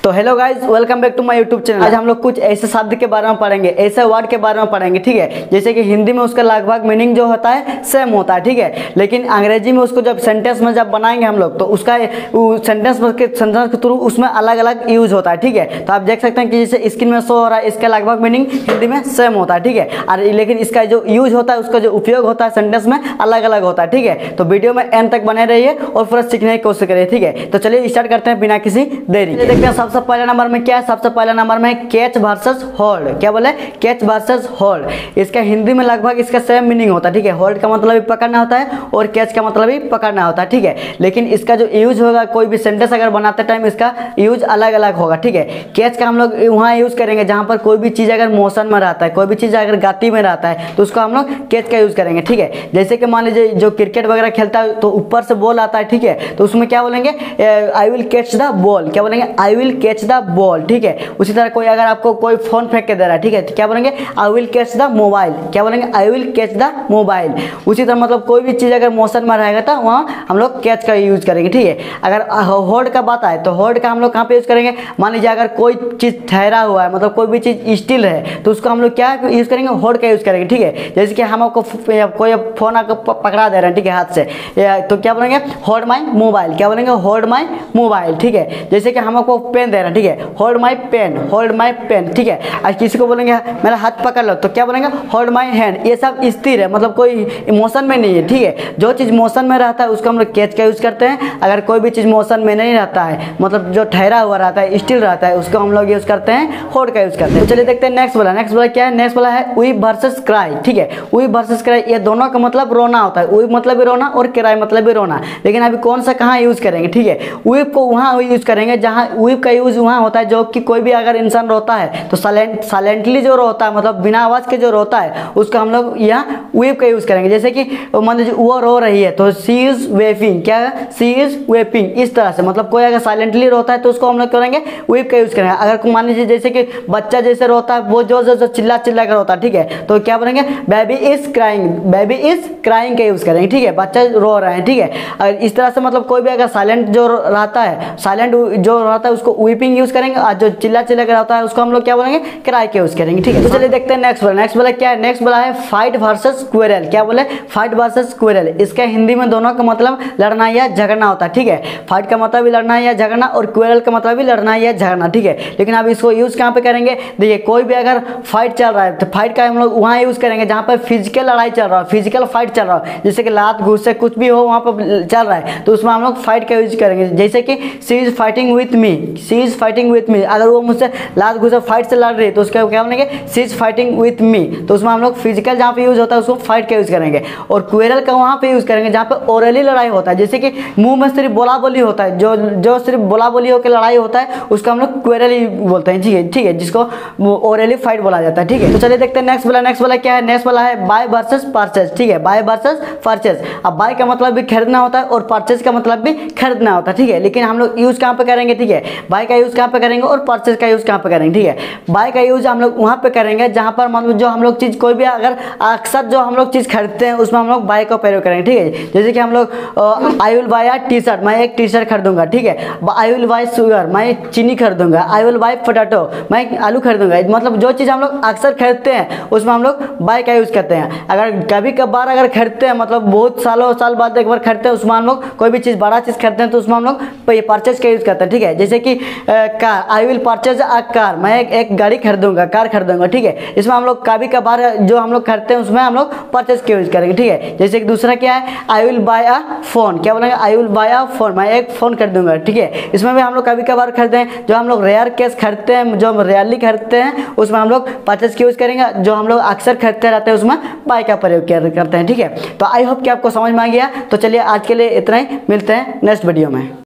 तो hello guys, welcome back to my YouTube channel. आज हम लोग कुछ ऐसे शब्द के बारे में पढ़ेंगे, ऐसे वर्ड के बारे में पढ़ेंगे, ठीक है। जैसे कि हिंदी में उसका लगभग मीनिंग जो होता है सेम होता है, ठीक है। लेकिन अंग्रेजी में उसको जब सेंटेंस में जब बनाएंगे हम लोग तो उसका सेंटेंस के थ्रू उसमें अलग अलग यूज होता है, ठीक है। तो आप देख सकते हैं कि जैसे स्क्रीन में शो हो रहा है, इसका लगभग मीनिंग हिंदी में सेम होता है, ठीक है। और लेकिन इसका जो यूज होता है, उसका जो उपयोग होता है सेंटेंस में अलग अलग होता है, ठीक है। तो वीडियो में एंड तक बने रहिए और पूरा सीखने की कोशिश करिए, ठीक है। तो चलिए स्टार्ट करते हैं बिना किसी देरी। देखते हैं सबसे पहले नंबर में क्या है। सबसे पहले नंबर में कैच वर्सेस होल्ड। क्या बोले? Catch versus hold. इसका हिंदी में लगभग इसका सेम मीनिंग होता है, ठीक है। होल्ड का मतलब भी पकड़ना होता है और कैच का मतलब भी पकड़ना होता है, ठीक है। लेकिन इसका जो यूज होगा, कोई भी सेंटेंस अगर बनाते टाइम इसका यूज अलग अलग होगा, ठीक है। कैच का हम लोग वहाँ यूज करेंगे जहाँ पर कोई भी चीज़ अगर मोशन में रहता है, कोई भी चीज़ अगर गति में रहता है तो उसको हम लोग कैच का यूज करेंगे, ठीक है। जैसे कि मान लीजिए जो क्रिकेट वगैरह खेलता है तो ऊपर से बॉल आता है, ठीक है। तो उसमें क्या बोलेंगे? I will catch the ball. क्या बोलेंगे? I will catch the ball, ठीक है। उसी तरह कोई अगर आपको कोई फोन फेंक के दे रहा है, ठीक है, तो क्या बोलेंगे? I will catch the mobile. क्या बोलेंगे? I will catch the mobile. उसी तरह मतलब कोई भी चीज़ अगर मोशन में रहेगा तो वहाँ हम लोग कैच का यूज करेंगे, ठीक है। अगर होल्ड का बात आए तो होल्ड का हम लोग कहाँ पे यूज करेंगे? मान लीजिए अगर कोई चीज़ ठहरा हुआ है, मतलब कोई भी चीज़ स्टिल है, तो उसको हम लोग क्या यूज करेंगे? होल्ड का यूज करेंगे, ठीक है। जैसे कि हम आपको कोई फोन आपको पकड़ा दे रहे हैं, ठीक है, हाथ से, तो क्या बोलेंगे? Hold my mobile. क्या बोलेंगे? होल्ड माई मोबाइल, ठीक है। जैसे कि हम आपको पेन दे रहे हैं, ठीक है, hold my pen, hold my pen, ठीक है। आज किसी को बोलेंगे मेरा हाथ पकड़ लो, तो क्या बोलेंगे? Hold my hand. ये सब स्थिर है, मतलब कोई इमोशन में नहीं है, ठीक है। जो चीज़ मोशन में रहता है उसको हम लोग कैच का यूज करते हैं। अगर कोई भी चीज़ मोशन में नहीं रहता है, मतलब जो ठहरा हुआ रहता है, स्टिल रहता है, उसको हम लोग यूज करते हैं, होल्ड का यूज करते हैं। तो चलिए देखते हैं नेक्स्ट वाला। नेक्स्ट वाला क्या है? नेक्स्ट वाला है वी वर्सेस क्राई, ठीक है। वी वर्सेस क्राई, ये दोनों का मतलब रोना होता है। वी मतलब भी रोना और क्राई मतलब भी रोना। लेकिन अभी कौन सा कहाँ यूज करेंगे, ठीक है। वीप को वहाँ यूज करेंगे जहाँ वीप का यूज वहाँ होता है जो कि कोई भी अगर इंसान रोता है तो साइलेंटली जो रोता है, मतलब बिना आवाज के जो रोता है, उसका हम लोग यहाँ वीप का यूज करेंगे। जैसे कि मान लीजिए वो रो रही है तो सी इज वेपिंग। क्या है? She is weeping. इस तरह से मतलब कोई अगर साइलेंटली रोता है तो उसको हम लोग करेंगे वीप का यूज करेंगे। अगर मान लीजिए जैसे कि बच्चा जैसे रोता है, वो जो चिल्ला चिल्ला कर रोता है, ठीक है, तो क्या बोलेंगे? Baby is crying. Baby is crying का यूज करेंगे, ठीक है। बच्चा रो रहे हैं, ठीक है। अगर इस तरह से मतलब कोई भी अगर साइलेंट जो रहता है, साइलेंट जो रहता है उसको वीपिंग यूज करेंगे, और जो चिल्ला चिल्ला कर रहता है उसको हम लोग क्या बोलेंगे? क्राई के यूज करेंगे, ठीक है। तो चलिए देखते हैं नेक्स्ट वाला। नेक्स्ट वाला क्या है? नेक्स्ट वाला है फाइट वर्सेस क्वेरल। क्या बोले? Fight versus quarrel. इसका हिंदी में दोनों का मतलब लड़ना या झगड़ना होता है, ठीक है। फाइट का मतलब भी लड़ना या झगड़ना और क्वेरल का मतलब भी लड़ना या झगड़ना, ठीक है। लेकिन अब इसको यूज कहाँ पे करेंगे? देखिए, कोई भी अगर फाइट चल रहा है तो फाइट का हम लोग वहाँ यूज करेंगे जहाँ पर फिजिकल लड़ाई चल रहा है, फिजिकल फाइट चल रहा है, जैसे कि लात घूस से कुछ भी हो वहाँ पर चल रहा है, तो उसमें हम लोग फाइट का यूज करेंगे। जैसे कि she is fighting with me, she is fighting with me. अगर वो मुझसे लात घूस फाइट से लड़ रही है तो उसका क्या बोलेंगे? She is fighting with me. तो उसमें हम लोग फिजिकल जहाँ पे यूज होता है उसको फाइट का यूज करेंगे। और क्वेरल का वहाँ पे यूज करेंगे जहाँ पे ओरली लड़ाई होता है, जैसे कि मुंह में सिर्फ बोला बोली होता है, जो सिर्फ बोला बोली होकर लड़ाई होता है उसको हम लोग क्वेरल ही बोलते हैं, ठीक है, ठीक है, जिसको ओरली फाइट बोला जाता है, ठीक है। तो चलिए देखते हैं नेक्स्ट वाला। नेक्स्ट वाला क्या है? नेक्स्ट वाला है बाय वर्सेस परचेज, ठीक है। Buy versus purchase. अब बाय का मतलब भी खरीदना होता है और परचेज का मतलब भी खरीदना होता है, ठीक है। लेकिन हम लोग यूज कहाँ पे करेंगे, ठीक है? बाय का यूज कहाँ पे करेंगे और परचेज का यूज कहाँ पे करेंगे, ठीक है। बाय का यूज हम लोग वहाँ पे करेंगे जहाँ पर मतलब जो हम लोग चीज़ कोई भी अगर अक्सर जो हम लोग चीज़ खरीदते हैं उसमें हम लोग बाय का प्रयोग करेंगे, ठीक है। जैसे कि हम लोग I will buy a T shirt, मैं एक टी शर्ट खरीदूंगा, ठीक है। आई विल बाय शुगर, मैं चीनी खरीदूंगा। आई विल बाय पोटैटो, मैं आलू खरीदूंगा। मतलब जो चीज़ हम लोग अक्सर खरीदते हैं उसमें हम लोग बाय का यूज करते हैं। अगर कभी कभार अगर खरीदते हैं, मतलब बहुत साल बाद एक बार खरीदते हैं, उसमें हम लोग कोई भी चीज़ बड़ा चीज़ खरीदते हैं तो उसमें हम लोग परचेज का यूज करते हैं, ठीक है। जैसे कि car, I will purchase a car, मैं एक गाड़ी खरीदूंगा, कार खरीदूंगा, ठीक है। इसमें हम लोग कभी कभार जो हम लोग खरीदते हैं उसमें हम लोग परचेज का यूज करेंगे, ठीक है। जैसे कि दूसरा क्या है? I will buy a phone. क्या बोलेंगे? I will buy a phone, मैं एक फोन खरीदूंगा, ठीक है। इसमें भी हम लोग कभी कभार खरीदते हैं, जो हम लोग रेयर केस खरीदते हैं, जो हम रेयरली खरीदते हैं उसमें हम लोग परचेज का यूज करेंगे। जो हम लोग अक्सर खरीदते रहते हैं उसमें बाय का प्रयोग करते हैं, ठीक है। तो आई होप कि आपको समझ में आ गया। तो चलिए आज के लिए इतना ही, मिलते हैं नेक्स्ट वीडियो में।